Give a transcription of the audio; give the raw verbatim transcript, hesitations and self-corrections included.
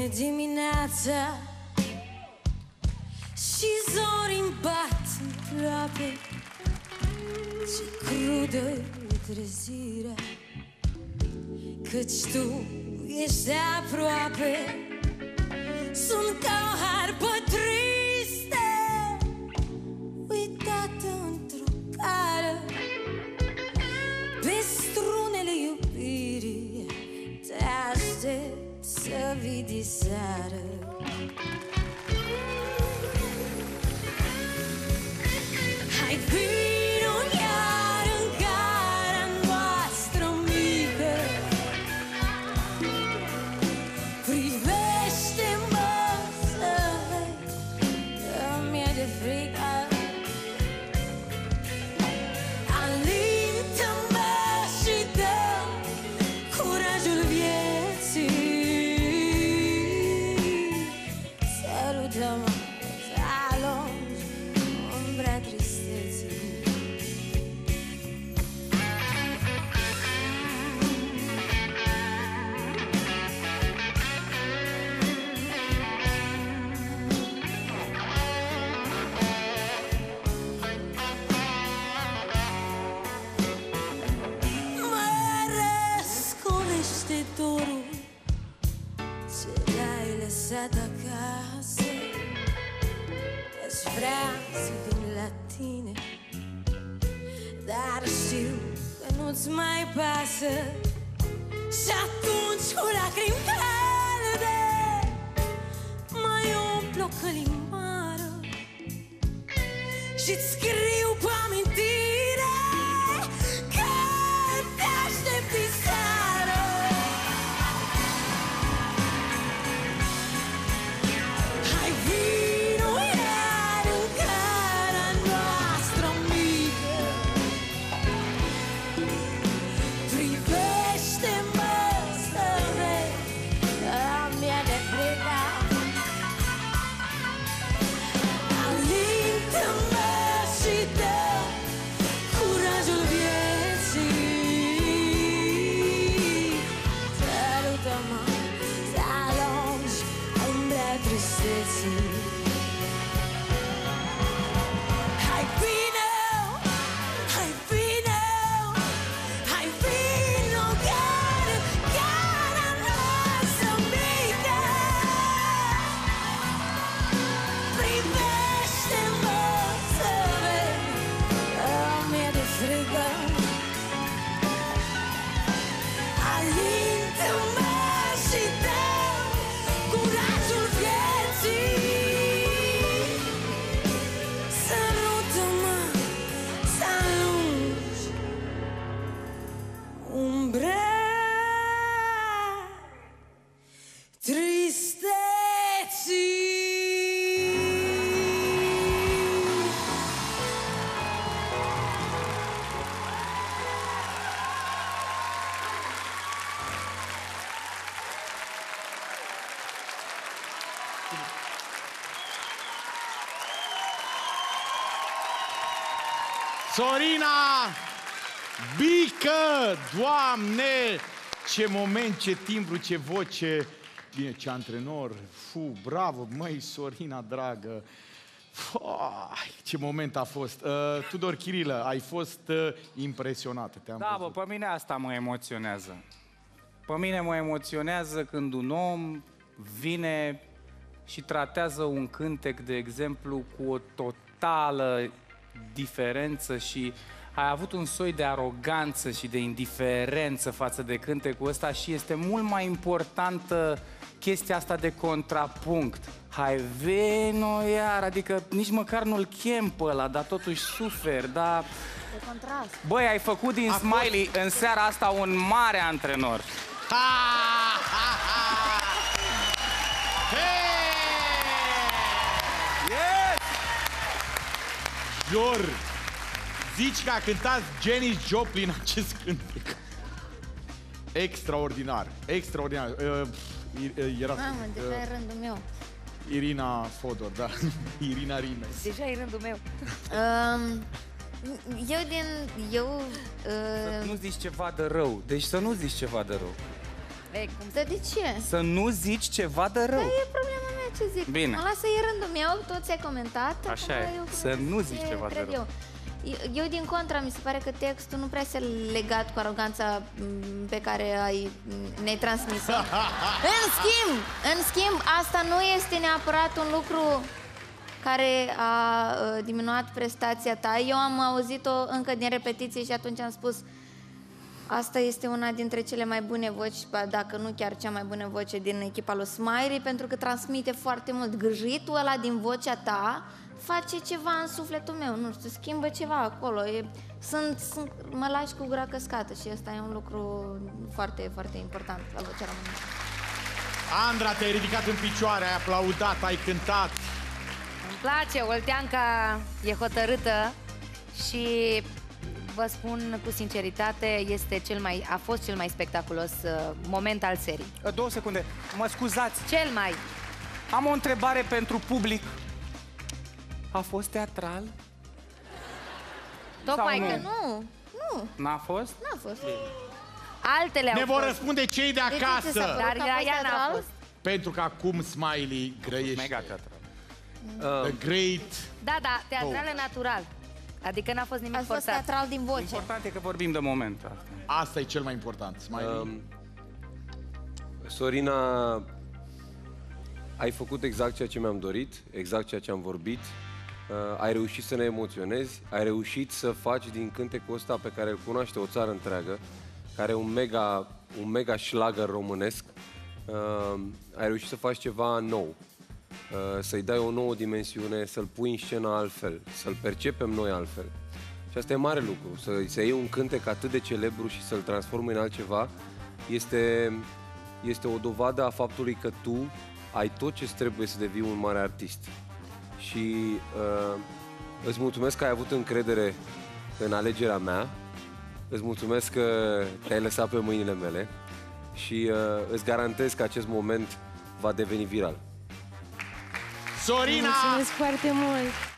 vine dimineața și zorii-mi bat în ploape. Ce crudă e trezirea, căci tu ești aproape. Sunt ca o harpă tristă, uitată într-o cară. Pe strunele iubirii te aștept să vii diseară. Hai vino iar în gara noastră mică, privește-mă să vezi că mi-e de frică. Alintă-mă și dă curajul vieții. Salută-mă să alungi umbra tristeții. Mă răscolește dorul ce l-ai lăsat acasă. Aș vrea să vin la tine, dar știu că nu-ți mai pasă. Și atunci cu lacrimi calde mai umplu o călimară și-ți scriu pe amintire că te aștept diseară. Hai vino iar în gara noastră mică, privește-mă să vezi că mi-e de frică. Alintă-mă și dă curajul vieții. Salută-mă să alungi umbra tristeții. Hai vino, hai vino, hai vino chiar în gara noastră mică. Privește-mă să vezi că mi-e de frică. Alintă-mă și dă curajul vieții. Salută-mă să alungi umbra tristeții. Sorina Bică! Doamne! Ce moment, ce timbru, ce voce! Bine, ce antrenor! Fu, bravo, măi, Sorina dragă! Fai, ce moment a fost! Uh, Tudor Chirilă, ai fost uh, impresionată, te-am Da, bă, văzut. pe mine asta mă emoționează. Pe mine mă emoționează când un om vine și tratează un cântec, de exemplu, cu o totală diferență și ai avut un soi de aroganță și de indiferență față de cântecul ăsta și este mult mai importantă chestia asta de contrapunct. Hai, vino iar, adică nici măcar nu-l chem pe ăla, dar totuși suferi, dar... De contrast. Băi, ai făcut din Smiley în seara asta un mare antrenor. Ha, ha, ha. Hey! Yes! Jur, zici că a cântat Janis Joplin acest cântec. Extraordinar, extraordinar. Uh, era Mamă, deja uh, e rândul meu. Irina Fodor, da. Irina Rimes. Deja e rândul meu. Um, eu din... Eu... Să Uh, nu zici ceva de rău. Deci să nu zici ceva de rău. E, cum să de ce? Să nu zici ceva de rău. Da, e problema mea ce zic. Bine. Mă lasă, e rândul meu, toți ai comentat. Așa acum e, eu să cred nu că zici ce ceva de cred rău. Eu. Eu, din contra, mi se pare că textul nu prea se legat cu aroganța m, pe care ai m, ne-ai transmis-o. În schimb, în schimb, asta nu este neapărat un lucru care a uh, diminuat prestația ta. Eu am auzit-o încă din repetiție și atunci am spus asta este una dintre cele mai bune voci, dacă nu chiar cea mai bună voce din echipa lui Smiley, pentru că transmite foarte mult. Gâjitul ăla din vocea ta face ceva în sufletul meu, nu știu, schimbă ceva acolo. E, sunt, sunt, mă lași cu gura căscată și ăsta e un lucru foarte, foarte important la vocea românească. Andra, te-ai ridicat în picioare, ai aplaudat, ai cântat. Îmi place, Olteanca e hotărâtă și vă spun cu sinceritate, este cel mai, a fost cel mai spectaculos uh, moment al serii. Două secunde, mă scuzați. Cel mai. Am o întrebare pentru public. A fost teatral? Tocmai Sau că nu? nu. Nu, N-a fost? n-a fost. Altele Ne au vor fost. răspunde cei de ce acasă. s-a părut? Dar Că a ea, fost ea n-a teatral? fost. Pentru că acum Smiley grăiește. Mega teatral. The Great. Da, da, teatrală natural. Adică n-a fost nimic A fost forțat. teatral din voce. Important e că vorbim de moment. Asta. Asta e cel mai important, Smiley. Um, Sorina, ai făcut exact ceea ce mi-am dorit, exact ceea ce am vorbit. Uh, ai reușit să ne emoționezi, ai reușit să faci din cântecul ăsta pe care îl cunoaște o țară întreagă, care e un mega, un mega schlager românesc, uh, ai reușit să faci ceva nou, uh, să-i dai o nouă dimensiune, să-l pui în scenă altfel, să-l percepem noi altfel. Și asta e mare lucru, să, să iei un cântec atât de celebru și să-l transformi în altceva, este, este o dovadă a faptului că tu ai tot ce trebuie să devii un mare artist. Și uh, îți mulțumesc că ai avut încredere în alegerea mea, îți mulțumesc că te-ai lăsat pe mâinile mele și uh, îți garantez că acest moment va deveni viral. Sorina! Mulțumesc foarte mult!